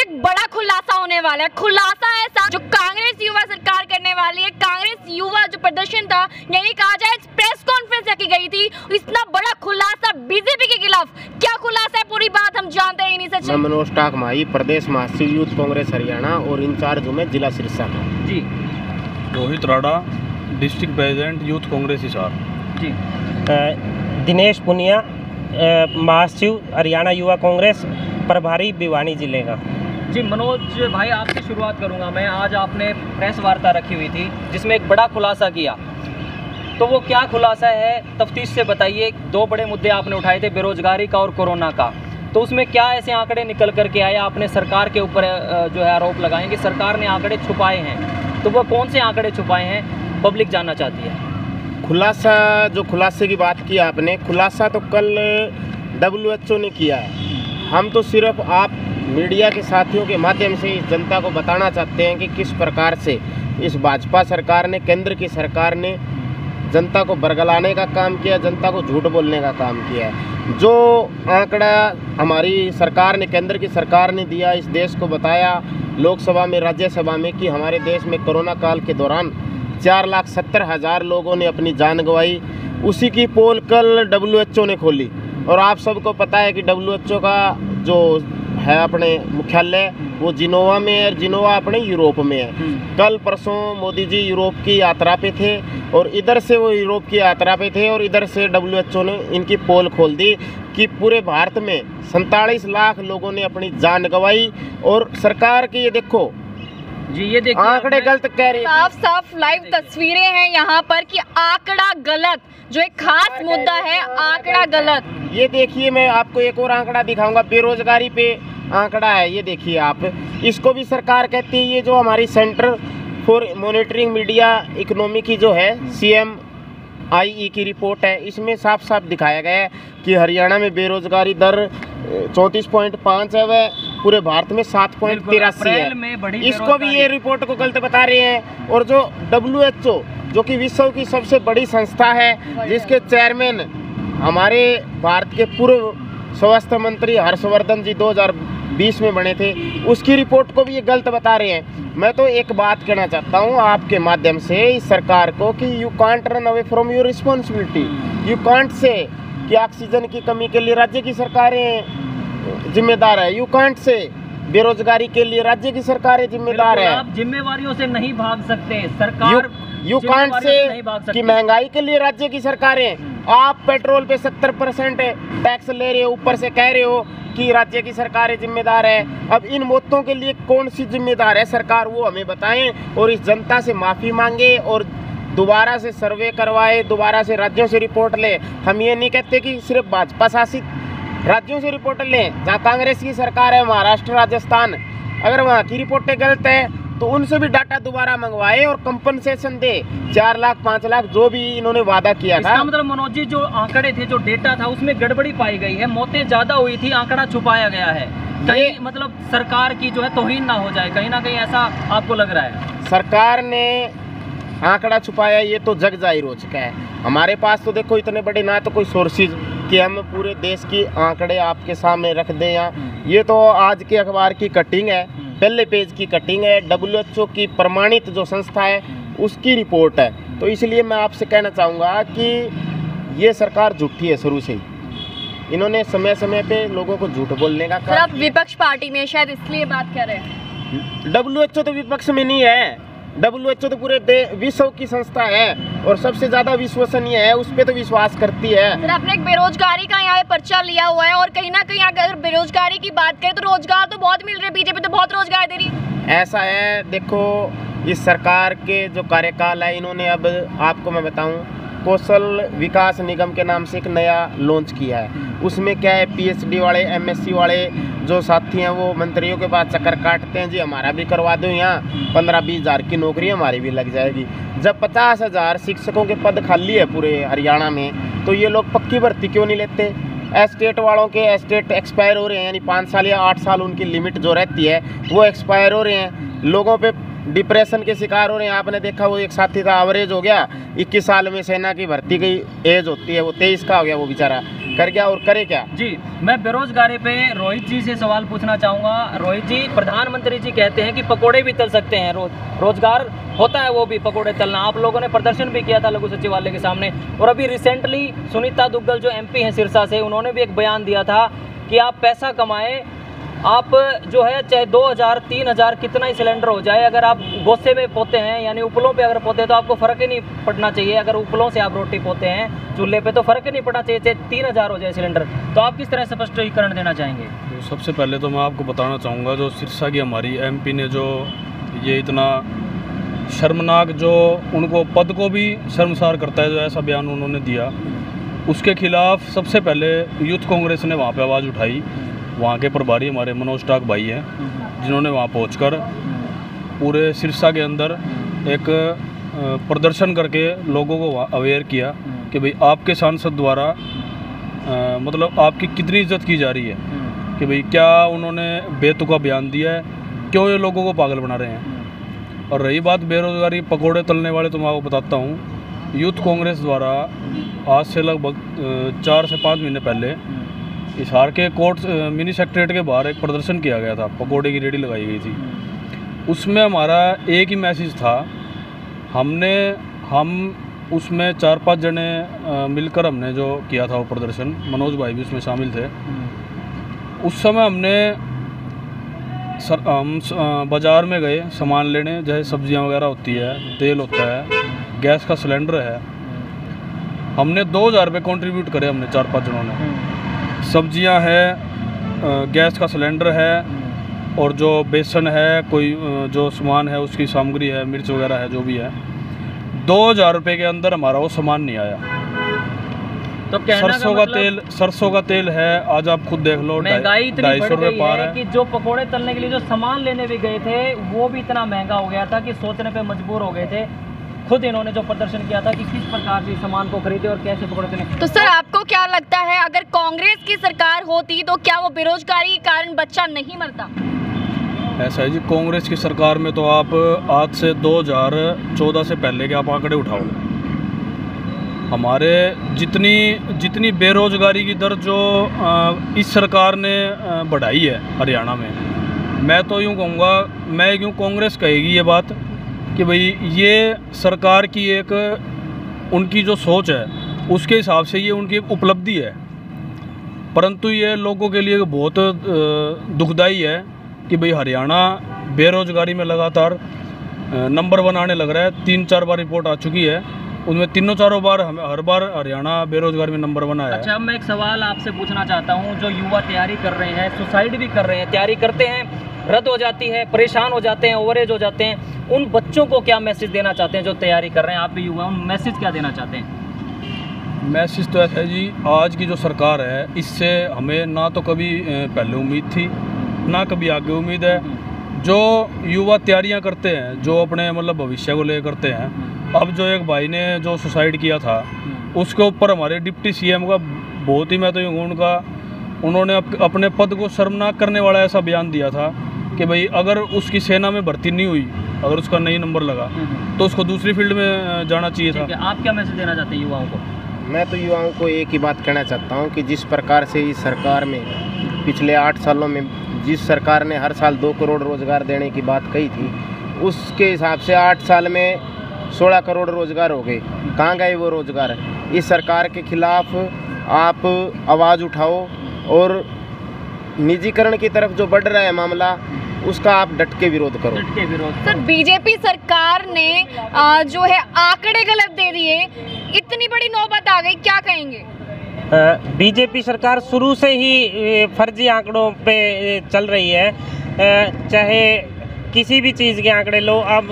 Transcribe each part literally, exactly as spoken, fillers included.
एक बड़ा खुलासा होने वाला है। खुलासा ऐसा जो कांग्रेस युवा सरकार करने वाली है। कांग्रेस युवा जो प्रदर्शन था, यही कहा जाए प्रेस कॉन्फ्रेंस रखी गई थी, इतना बड़ा खुलासा बीजेपी के खिलाफ। क्या खुलासा है, पूरी बात हम जानते हैं नहीं सच। मैं मनोज टाक माही, प्रदेश महासचिव यूथ कांग्रेस हरियाणा और इंचार्ज हूँ मैं जिला सिरसा का। जी। Rohit Rana, district president youth Congress Hisar. जी। दिनेश पुनिया, महासचिव हरियाणा युवा कांग्रेस प्रभारी भिवानी जिले का। जी मनोज भाई, आपसे शुरुआत करूंगा मैं। आज आपने प्रेस वार्ता रखी हुई थी जिसमें एक बड़ा खुलासा किया, तो वो क्या खुलासा है तफ्तीश से बताइए। दो बड़े मुद्दे आपने उठाए थे, बेरोजगारी का और कोरोना का, तो उसमें क्या ऐसे आंकड़े निकल करके आए? आपने सरकार के ऊपर जो है आरोप लगाए कि सरकार ने आंकड़े छुपाए हैं, तो वो कौन से आंकड़े छुपाए हैं, पब्लिक जानना चाहती है। खुलासा, जो खुलासे की बात की आपने, खुलासा तो कल डब्ल्यू एच ओ ने किया है। हम तो सिर्फ आप मीडिया के साथियों के माध्यम से इस जनता को बताना चाहते हैं कि किस प्रकार से इस भाजपा सरकार ने, केंद्र की सरकार ने जनता को बरगलाने का काम किया, जनता को झूठ बोलने का काम किया है। जो आंकड़ा हमारी सरकार ने, केंद्र की सरकार ने दिया, इस देश को बताया लोकसभा में, राज्यसभा में, कि हमारे देश में कोरोना काल के दौरान चार लाख सत्तर हज़ार लोगों ने अपनी जान गंवाई, उसी की पोल कल डब्ल्यू एच ओ ने खोली। और आप सबको पता है कि डब्ल्यू एच ओ का जो है अपने मुख्यालय वो जिनोवा में है, और जिनोवा अपने यूरोप में है। कल परसों मोदी जी यूरोप की यात्रा पे थे, और इधर से वो यूरोप की यात्रा पे थे, और इधर से डब्ल्यू एच ओ ने इनकी पोल खोल दी कि पूरे भारत में सैंतालीस लाख लोगों ने अपनी जान गंवाई। और सरकार की ये देखो जी, ये देखिए आंकड़े गलत कह रही है। साफ साफ लाइव तस्वीरें हैं यहाँ पर कि आंकड़ा गलत, जो एक खास मुद्दा है, आंकड़ा गलत। ये देखिए, मैं आपको एक और आंकड़ा दिखाऊंगा, बेरोजगारी पे आंकड़ा है, ये देखिए आप। इसको भी सरकार कहती है, ये जो हमारी centre for monitoring media economy की जो है सी एम आई ई की रिपोर्ट है, इसमें साफ साफ दिखाया गया है कि हरियाणा में बेरोजगारी दर चौंतीस पॉइंट पाँच है, वह पूरे भारत में सात पॉइंट तिरासी है। इसको भी ये रिपोर्ट को गलत बता रहे हैं। और जो डब्ल्यू एच ओ, जो कि विश्व की सबसे बड़ी संस्था है, जिसके चेयरमैन हमारे भारत के पूर्व स्वास्थ्य मंत्री हर्षवर्धन जी दो हज़ार बीस में बने थे, उसकी रिपोर्ट को भी ये गलत बता रहे हैं। मैं तो एक बात कहना चाहता हूँ आपके माध्यम से इस सरकार को कि you can't run away from your responsibility. You can't say कि ऑक्सीजन की कमी के लिए राज्य की सरकारें जिम्मेदार है। यू कांट से बेरोजगारी के लिए राज्य की सरकारें जिम्मेदार है। आप जिम्मेवारियों से नहीं भाग सकते, सरकार यू कांट से कि महंगाई के लिए राज्य की सरकारें। आप पेट्रोल पे सत्तर परसेंट टैक्स ले रहे हो, ऊपर से कह रहे हो कि राज्य की सरकारें जिम्मेदार है। अब इन मौतों के लिए कौन सी जिम्मेदार है सरकार, वो हमें बताएं और इस जनता से माफ़ी मांगे और दोबारा से सर्वे करवाए, दोबारा से राज्यों से रिपोर्ट ले। हम ये नहीं कहते कि सिर्फ भाजपा शासित राज्यों से रिपोर्ट लें, जहाँ कांग्रेस की सरकार है, महाराष्ट्र, राजस्थान, अगर वहाँ की रिपोर्टें गलत है तो उनसे भी डाटा दोबारा मंगवाए और कंपनसेशन दे। चार लाख पाँच लाख जो भी इन्होंने वादा किया था। इसका मतलब मनोज जी, जो आंकड़े थे, जो डेटा था, उसमें गड़बड़ी पाई गई है, मौतें ज्यादा हुई थी, आंकड़ा छुपाया गया है। कहीं मतलब सरकार की जो है तौहीन ना हो जाए, कहीं ना कहीं ऐसा आपको लग रहा है? सरकार ने आंकड़ा छुपाया, ये तो जग जाहिर हो चुका है। हमारे पास तो देखो इतने बड़े ना तो कोई सोर्सेज कि हम पूरे देश की आंकड़े आपके सामने रख दें यहाँ। ये तो आज के अखबार की कटिंग है, पहले पेज की कटिंग है, डब्ल्यू एच ओ की प्रमाणित जो संस्था है उसकी रिपोर्ट है। तो इसलिए मैं आपसे कहना चाहूँगा कि ये सरकार झूठी है शुरू से ही। इन्होंने समय समय पे लोगों को झूठ बोलने का काम। आप विपक्ष पार्टी में शायद इसलिए बात कर रहे हैं। डब्ल्यू एच ओ तो विपक्ष में नहीं है, डब्ल्यू एच ओ तो पूरे विश्व की संस्था है और सबसे ज्यादा विश्वसनीय है, उस पर तो विश्वास करती है। सर, आपने एक बेरोजगारी का यहाँ पे पर्चा लिया हुआ है और कहीं ना कहीं अगर बेरोजगारी की बात करें तो रोजगार तो बहुत मिल रहे हैं, बीजेपी तो बहुत रोजगार दे रही है। ऐसा है, देखो इस सरकार के जो कार्यकाल है, इन्होंने अब आपको मैं बताऊं, कौशल विकास निगम के नाम से एक नया लॉन्च किया है। उसमें क्या है, पी एच डी वाले, एम एस सी वाले जो साथी हैं वो मंत्रियों के पास चक्कर काटते हैं, जी हमारा भी करवा दो, यहाँ पंद्रह बीस हज़ार की नौकरी हमारी भी लग जाएगी। जब पचास हज़ार शिक्षकों के पद खाली है पूरे हरियाणा में, तो ये लोग पक्की भर्ती क्यों नहीं लेते? एस्टेट वालों के एस्टेट एक्सपायर हो रहे हैं, यानी पाँच साल या आठ साल उनकी लिमिट जो रहती है वो एक्सपायर हो रहे हैं। लोगों पे डिप्रेशन के शिकार हो रहे हैं। आपने देखा वो एक साथी था, एवरेज हो गया इक्कीस साल में सेना की भर्ती की एज होती है, वो तेईस का हो गया, वो बेचारा कर गया और करे क्या। जी, मैं बेरोजगारी पे रोहित जी से सवाल पूछना चाहूँगा। रोहित जी, प्रधानमंत्री जी कहते हैं कि पकोड़े भी तल सकते हैं, रोज रोजगार होता है वो भी पकोड़े तलना। आप लोगों ने प्रदर्शन भी किया था लघु सचिवालय के सामने, और अभी रिसेंटली सुनीता दुग्गल जो एमपी हैं सिरसा से, उन्होंने भी एक बयान दिया था कि आप पैसा कमाएं, आप जो है चाहे दो हज़ार तीन हज़ार कितना ही सिलेंडर हो जाए, अगर आप गोसे में पोते हैं यानी उपलों पे अगर पोते हैं तो आपको फ़र्क ही नहीं पड़ना चाहिए। अगर उपलों से आप रोटी पोते हैं चूल्हे पे तो फ़र्क ही नहीं पड़ना चाहिए, चाहे तीन हज़ार हो जाए सिलेंडर। तो आप किस तरह से स्पष्टीकरण देना चाहेंगे? तो सबसे पहले तो मैं आपको बताना चाहूँगा, जो सिरसा की हमारी एमपी ने जो ये इतना शर्मनाक, जो उनको पद को भी शर्मसार करता है, जो ऐसा बयान उन्होंने दिया, उसके खिलाफ सबसे पहले यूथ कांग्रेस ने वहाँ पे आवाज़ उठाई। वहाँ के प्रभारी हमारे मनोज टाक भाई हैं, जिन्होंने वहाँ पहुंचकर पूरे सिरसा के अंदर एक प्रदर्शन करके लोगों को अवेयर किया कि भाई आपके सांसद द्वारा आ, मतलब आपकी कितनी इज्जत की जा रही है, कि भाई क्या उन्होंने बेतुका बयान दिया है, क्यों ये लोगों को पागल बना रहे हैं। और रही बात बेरोजगारी, पकोड़े तलने वाले, तो मैं आपको बताता हूँ, यूथ कांग्रेस द्वारा आज से लगभग चार से पाँच महीने पहले हिसार के कोर्ट मिनी सेक्रेटरीट के बाहर एक प्रदर्शन किया गया था, पकोड़े की रेडी लगाई गई थी। उसमें हमारा एक ही मैसेज था, हमने हम उसमें चार पांच जने मिलकर हमने जो किया था वो प्रदर्शन, मनोज भाई भी उसमें शामिल थे। उस समय हमने सर, हम बाज़ार में गए सामान लेने, जैसे सब्जियां वगैरह होती है, तेल होता है, गैस का सिलेंडर है, हमने दो हज़ार रुपये कॉन्ट्रीब्यूट करे हमने चार पाँच जनों ने। सब्जियां है, गैस का सिलेंडर है, और जो बेसन है, कोई जो सामान है उसकी सामग्री है, मिर्च वगैरह है, जो भी है, दो हज़ार रुपये के अंदर हमारा वो सामान नहीं आया। तो सरसों का तेल सरसों का तेल है, आज आप खुद देख लो, महंगाई इतनी बढ़ गई है कि जो पकोड़े तलने के लिए जो सामान लेने भी गए थे वो भी इतना महंगा हो गया था कि सोचने पे मजबूर हो गए थे। खुद इन्होंने जो प्रदर्शन किया था कि किस प्रकार से सामान को खरीदे और कैसे पकड़ते हैं। तो सर, आपको क्या लगता है, अगर कांग्रेस की सरकार होती तो क्या वो बेरोजगारी के कारण बच्चा नहीं मरता? ऐसा है जी, कांग्रेस की सरकार में तो आप आज से दो हज़ार चौदह से पहले के आप आंकड़े उठाओ, हमारे जितनी जितनी बेरोजगारी की दर जो इस सरकार ने बढ़ाई है हरियाणा में, मैं तो यूँ कहूँगा, मैं यूँ कांग्रेस कहेगी ये बात कि भाई ये सरकार की एक उनकी जो सोच है उसके हिसाब से ये उनकी एक उपलब्धि है, परंतु ये लोगों के लिए बहुत दुखदाई है कि भाई हरियाणा बेरोजगारी में लगातार नंबर वन आने लग रहा है। तीन चार बार रिपोर्ट आ चुकी है, उनमें तीनों चारों बार हम हर बार हरियाणा बेरोजगारी में नंबर वन आया है। अच्छा, अब मैं एक सवाल आपसे पूछना चाहता हूँ, जो युवा तैयारी कर रहे हैं, सुसाइड भी कर रहे हैं, तैयारी करते हैं, रद्द हो जाती है, परेशान हो जाते हैं, ओवरेज हो जाते हैं, उन बच्चों को क्या मैसेज देना चाहते हैं जो तैयारी कर रहे हैं? आप भी युवा, उन मैसेज क्या देना चाहते हैं? मैसेज तो ऐसा है जी, आज की जो सरकार है इससे हमें ना तो कभी पहले उम्मीद थी, ना कभी आगे उम्मीद है। जो युवा तैयारियां करते हैं, जो अपने मतलब भविष्य को ले करते हैं, अब जो एक भाई ने जो सुसाइड किया था उसके ऊपर हमारे डिप्टी सीएम का बहुत ही, मैं तो यूँ उनका उन्होंने अप, अपने पद को शर्मनाक करने वाला ऐसा बयान दिया था कि भाई अगर उसकी सेना में भर्ती नहीं हुई, अगर उसका नहीं नंबर लगा तो उसको दूसरी फील्ड में जाना चाहिए था। आप क्या मैसेज देना चाहते हैं युवाओं को? मैं तो युवाओं को एक ही बात कहना चाहता हूँ कि जिस प्रकार से इस सरकार में पिछले आठ सालों में जिस सरकार ने हर साल दो करोड़ रोज़गार देने की बात कही थी, उसके हिसाब से आठ साल में सोलह करोड़ रोज़गार हो गए। कहाँ गए वो रोज़गार? इस सरकार के खिलाफ आप आवाज़ उठाओ, और निजीकरण की तरफ जो बढ़ रहा है मामला, उसका आप डट के विरोध करो। डट के विरोध। सर, बीजेपी सरकार ने आ, जो है आंकड़े गलत दे दिए, इतनी बड़ी नौबत आ गई, क्या कहेंगे? बीजेपी सरकार शुरू से ही फर्जी आंकड़ों पे चल रही है, चाहे किसी भी चीज़ के आंकड़े लो। अब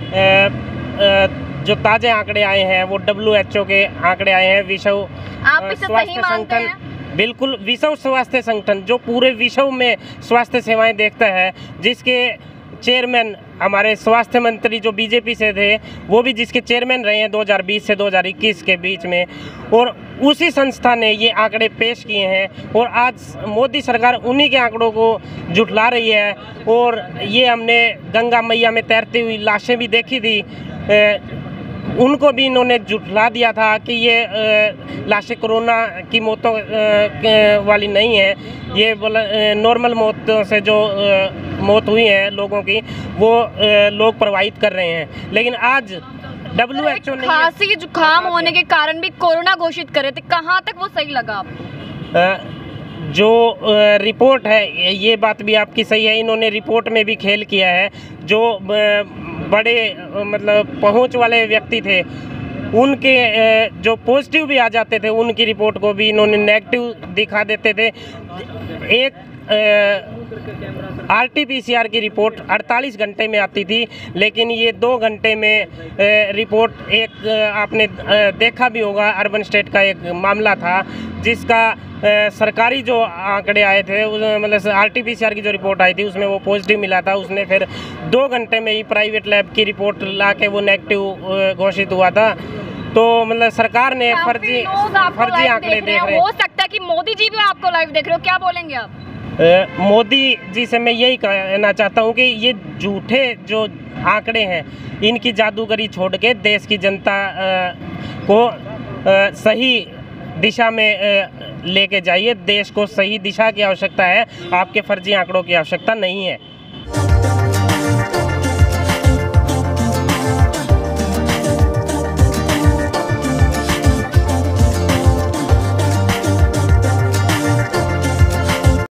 जो ताज़े आंकड़े आए हैं वो डब्ल्यू एच ओ के आंकड़े आए हैं, विश्व स्वास्थ्य संगठन, बिल्कुल विश्व स्वास्थ्य संगठन जो पूरे विश्व में स्वास्थ्य सेवाएं देखता है, जिसके चेयरमैन हमारे स्वास्थ्य मंत्री जो बीजेपी से थे, वो भी जिसके चेयरमैन रहे हैं दो हज़ार बीस से दो हज़ार इक्कीस के बीच में, और उसी संस्था ने ये आंकड़े पेश किए हैं और आज मोदी सरकार उन्हीं के आंकड़ों को झुठला रही है। और ये हमने गंगा मैया में तैरती हुई लाशें भी देखी थी, उनको भी इन्होंने झुठला दिया था कि ये लाशें कोरोना की मौतों वाली नहीं है, ये बोला नॉर्मल मौतों से जो मौत हुई है लोगों की वो लोग प्रवाहित कर रहे हैं। लेकिन आज डब्ल्यू एच ओ ने खांसी जुकाम होने के कारण भी कोरोना घोषित करे थे, कहाँ तक वो सही लगा आपको? जो रिपोर्ट है ये बात भी आपकी सही है, इन्होंने रिपोर्ट में भी खेल किया है। जो बड़े मतलब पहुंच वाले व्यक्ति थे उनके जो पॉजिटिव भी आ जाते थे उनकी रिपोर्ट को भी इन्होंने नेगेटिव दिखा देते थे। एक R T P C R की रिपोर्ट अड़तालीस घंटे में आती थी, लेकिन ये दो घंटे में रिपोर्ट एक आपने देखा भी होगा, अर्बन स्टेट का एक मामला था जिसका सरकारी जो आंकड़े आए थे मतलब R T P C R की जो रिपोर्ट आई थी उसमें वो पॉजिटिव मिला था, उसने फिर दो घंटे में ही प्राइवेट लैब की रिपोर्ट ला के वो नेगेटिव घोषित हुआ था। तो मतलब सरकार ने फर्जी फर्जी आंकड़े देख रहे हैं। हो सकता है कि मोदी जी भी आपको लाइव देख रहे हो, क्या बोलेंगे आप? आ, मोदी जी से मैं यही कहना चाहता हूँ कि ये झूठे जो आंकड़े हैं इनकी जादूगरी छोड़ के देश की जनता आ, को आ, सही दिशा में लेके जाइए। देश को सही दिशा की आवश्यकता है, आपके फर्जी आंकड़ों की आवश्यकता नहीं है।